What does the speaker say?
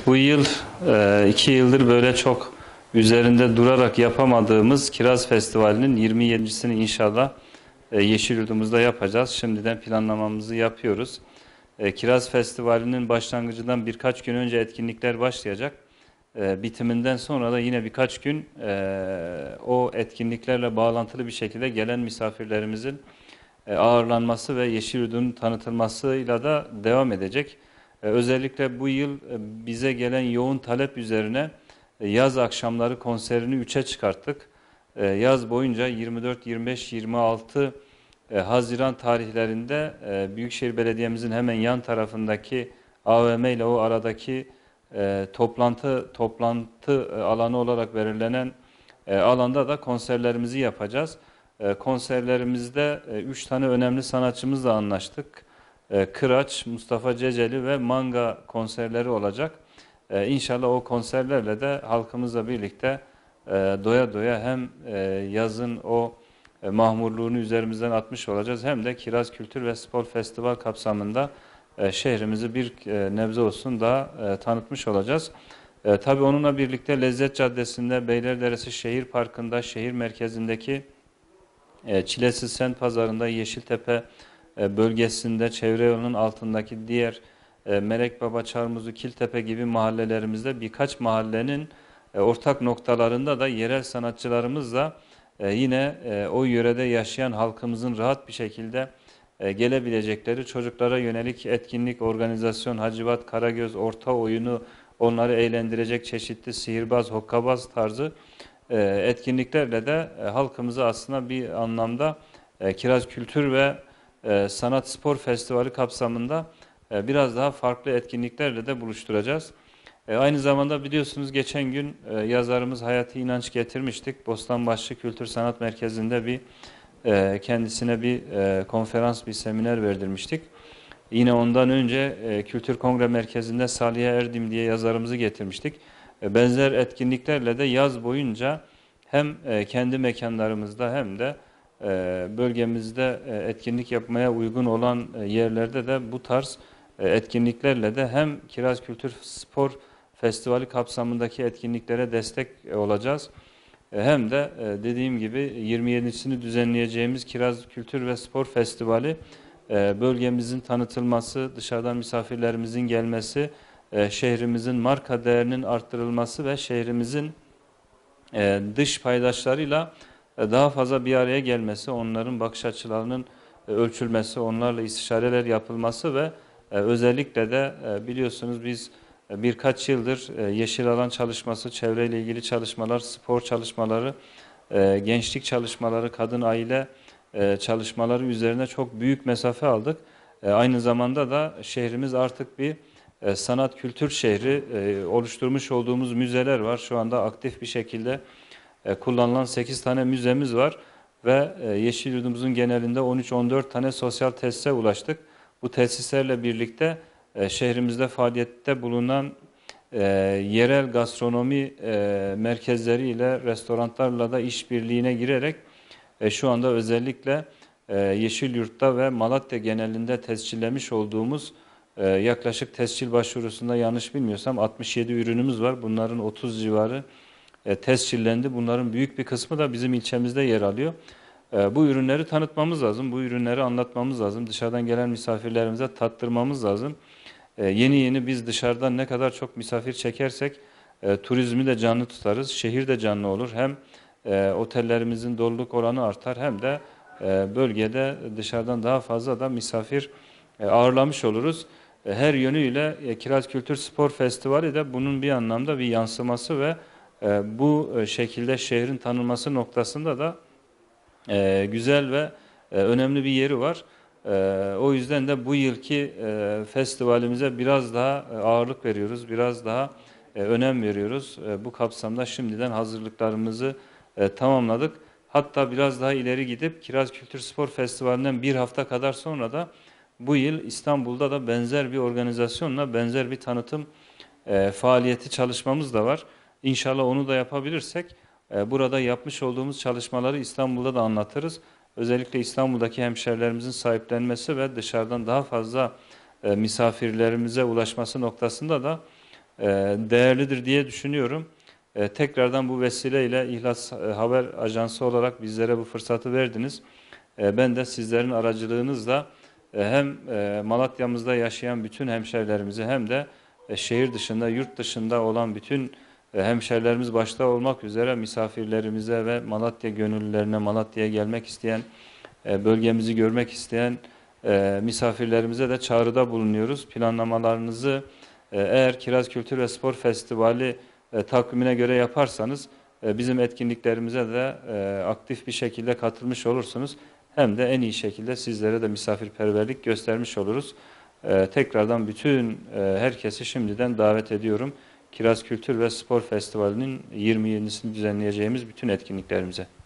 Bu yıl 2 yıldır böyle çok üzerinde durarak yapamadığımız Kiraz Festivali'nin 27.sini inşallah Yeşilyurt'umuzda yapacağız. Şimdiden planlamamızı yapıyoruz. Kiraz Festivali'nin başlangıcından birkaç gün önce etkinlikler başlayacak. Bitiminden sonra da yine birkaç gün o etkinliklerle bağlantılı bir şekilde gelen misafirlerimizin ağırlanması ve Yeşilyurt'un tanıtılmasıyla da devam edecek. Özellikle bu yıl bize gelen yoğun talep üzerine yaz akşamları konserini 3'e çıkarttık. Yaz boyunca 24, 25, 26 Haziran tarihlerinde Büyükşehir Belediye'mizin hemen yan tarafındaki AVM ile o aradaki toplantı alanı olarak belirlenen alanda da konserlerimizi yapacağız. Konserlerimizde 3 tane önemli sanatçımızla anlaştık. Kıraç, Mustafa Ceceli ve Manga konserleri olacak. İnşallah o konserlerle de halkımızla birlikte doya doya hem yazın o mahmurluğunu üzerimizden atmış olacağız, hem de Kiraz Kültür ve Spor Festival kapsamında şehrimizi bir nebze olsun daha tanıtmış olacağız. Tabii onunla birlikte Lezzet Caddesi'nde, Beylerderesi Şehir Parkı'nda, şehir merkezindeki Çilesiz Sent Pazarı'nda, Yeşiltepe bölgesinde, çevre yolunun altındaki diğer Melek Baba, Çarmıhlı, Kiltepe gibi mahallelerimizde birkaç mahallenin ortak noktalarında da yerel sanatçılarımızla yine o yörede yaşayan halkımızın rahat bir şekilde gelebilecekleri çocuklara yönelik etkinlik, organizasyon, Hacivat, Karagöz, orta oyunu, onları eğlendirecek çeşitli sihirbaz, hokkabaz tarzı etkinliklerle de halkımızı aslında bir anlamda Kiraz Kültür ve Sanat Spor Festivali kapsamında biraz daha farklı etkinliklerle de buluşturacağız. Aynı zamanda biliyorsunuz geçen gün yazarımız Hayati İnanç getirmiştik. Bostanbaşı Kültür Sanat Merkezi'nde kendisine bir konferans, bir seminer verdirmiştik. Yine ondan önce Kültür Kongre Merkezi'nde Saliha Erdim diye yazarımızı getirmiştik. Benzer etkinliklerle de yaz boyunca hem kendi mekanlarımızda hem de bölgemizde etkinlik yapmaya uygun olan yerlerde de bu tarz etkinliklerle de hem Kiraz Kültür Spor Festivali kapsamındaki etkinliklere destek olacağız. Hem de dediğim gibi 27'sini düzenleyeceğimiz Kiraz Kültür ve Spor Festivali bölgemizin tanıtılması, dışarıdan misafirlerimizin gelmesi, şehrimizin marka değerinin arttırılması ve şehrimizin dış paydaşlarıyla daha fazla bir araya gelmesi, onların bakış açılarının ölçülmesi, onlarla istişareler yapılması ve özellikle de biliyorsunuz biz birkaç yıldır yeşil alan çalışması, çevreyle ilgili çalışmalar, spor çalışmaları, gençlik çalışmaları, kadın aile çalışmaları üzerine çok büyük mesafe aldık. Aynı zamanda da şehrimiz artık bir sanat kültür şehri, oluşturmuş olduğumuz müzeler var. Şu anda aktif bir şekilde kullanılan 8 tane müzemiz var ve Yeşilyurt'umuzun genelinde 13-14 tane sosyal tesise ulaştık. Bu tesislerle birlikte şehrimizde faaliyette bulunan yerel gastronomi merkezleriyle, restoranlarla da işbirliğine girerek şu anda özellikle Yeşilyurt'ta ve Malatya genelinde tescillemiş olduğumuz yaklaşık tescil başvurusunda yanlış bilmiyorsam 67 ürünümüz var. Bunların 30 civarı tescillendi. Bunların büyük bir kısmı da bizim ilçemizde yer alıyor. Bu ürünleri tanıtmamız lazım. Bu ürünleri anlatmamız lazım. Dışarıdan gelen misafirlerimize tattırmamız lazım. Yeni yeni biz dışarıdan ne kadar çok misafir çekersek turizmi de canlı tutarız. Şehir de canlı olur. Hem otellerimizin doluluk oranı artar, hem de bölgede dışarıdan daha fazla da misafir ağırlamış oluruz. Her yönüyle Kiraz Kültür Spor Festivali de bunun bir anlamda bir yansıması ve bu şekilde şehrin tanınması noktasında da güzel ve önemli bir yeri var. O yüzden de bu yılki festivalimize biraz daha ağırlık veriyoruz, biraz daha önem veriyoruz. Bu kapsamda şimdiden hazırlıklarımızı tamamladık. Hatta biraz daha ileri gidip Kiraz Kültür Spor Festivali'nden bir hafta kadar sonra da bu yıl İstanbul'da da benzer bir organizasyonla benzer bir tanıtım faaliyeti çalışmamız da var. İnşallah onu da yapabilirsek burada yapmış olduğumuz çalışmaları İstanbul'da da anlatırız. Özellikle İstanbul'daki hemşerilerimizin sahiplenmesi ve dışarıdan daha fazla misafirlerimize ulaşması noktasında da değerlidir diye düşünüyorum. Tekrardan bu vesileyle İhlas Haber Ajansı olarak bizlere bu fırsatı verdiniz. Ben de sizlerin aracılığınızla hem Malatya'mızda yaşayan bütün hemşerilerimizi hem de şehir dışında, yurt dışında olan bütün hemşerilerimiz başta olmak üzere misafirlerimize ve Malatya gönüllülerine, Malatya'ya gelmek isteyen, bölgemizi görmek isteyen misafirlerimize de çağrıda bulunuyoruz. Planlamalarınızı eğer Kiraz Kültür ve Spor Festivali takvimine göre yaparsanız bizim etkinliklerimize de aktif bir şekilde katılmış olursunuz. Hem de en iyi şekilde sizlere de misafirperverlik göstermiş oluruz. Tekrardan bütün herkesi şimdiden davet ediyorum. Kiraz Kültür ve Spor Festivali'nin 27'sini düzenleyeceğimiz bütün etkinliklerimize.